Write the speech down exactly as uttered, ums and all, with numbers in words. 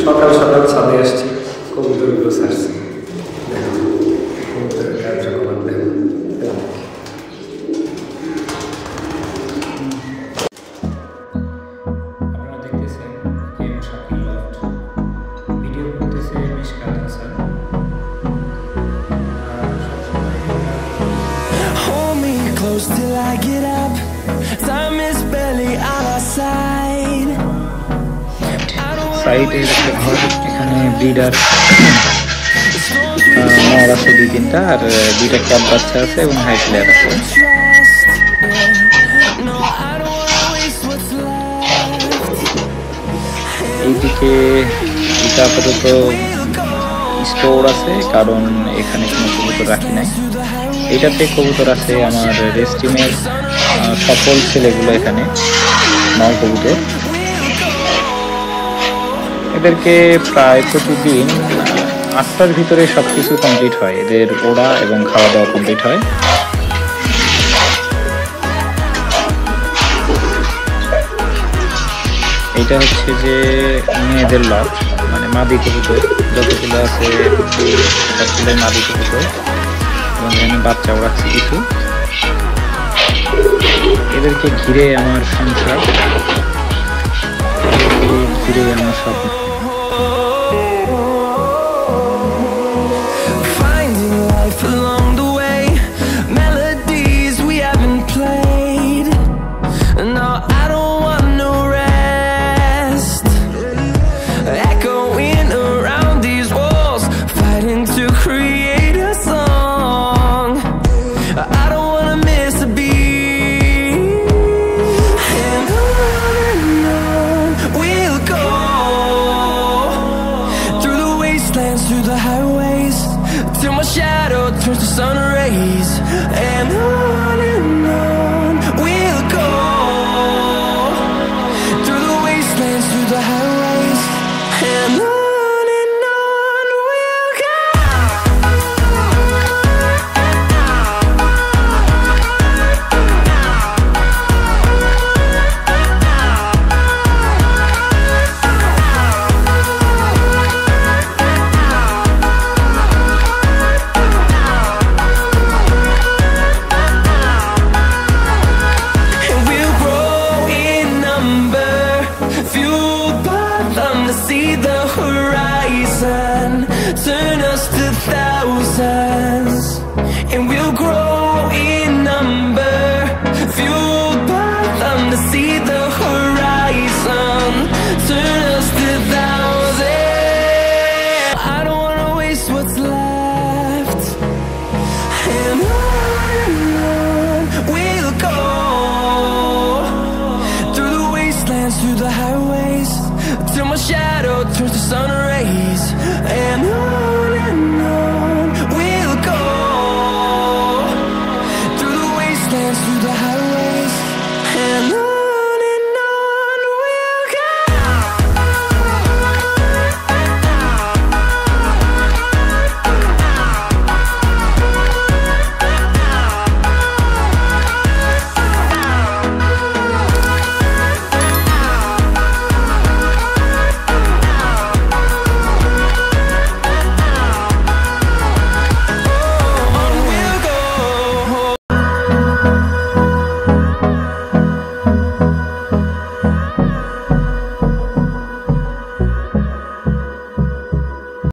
সকাল সকাল ছাদে আসছি, কবুতরগুলো ছাড়ছি। দেখো কবুতরের কার্যক্রম দেখো। আপনারা দেখতেছেন কেম শাকিল লফট, ভিডিও করতেছে Mishkat Hasan. Hold me close till I get up. Time is barely on our side. সাইডে একটা ঘর, এখানে ব্রিডার নর আছে দুই তিনটা, আর দুইটা ক্যাপ বাচ্চা আছে এবং হাই প্লেয়ার আছে। এইদিকে এটা আপাতত স্টোর আছে, কারণ এখানে কোনো কবুতর রাখি নাই। এটাতে কবুতর আছে আমার রেস্টিমের সকল ছেলেগুলো, এখানে নর কবুতর। এদেরকে প্রায় প্রতিদিন আটটার ভিতরে সব কিছু কমপ্লিট হয়, এদের ওড়া এবং খাওয়া দাওয়া কমপ্লিট হয়। এটা হচ্ছে যে মেয়েদের লট, মানে মাদি কবুতর যতগুলো আছে সবগুলো মাদি কবুতর, এবং এখানে বাচ্চাও রাখছে কিছু। এদেরকে ঘিরে আমার সংসার, ঘিরে আমার স্বপ্ন। Through the highways till my shadow turns to sun rays, and on and on we'll go through the wastelands, through the highways, and on and on we'll go. Turn us to thousands, and we'll grow in number, fueled by them to see the horizon. Turn us to thousands. I don't wanna waste what's left, and on and on we'll go through the wastelands, through the highways, till my shadow turns to sun rays.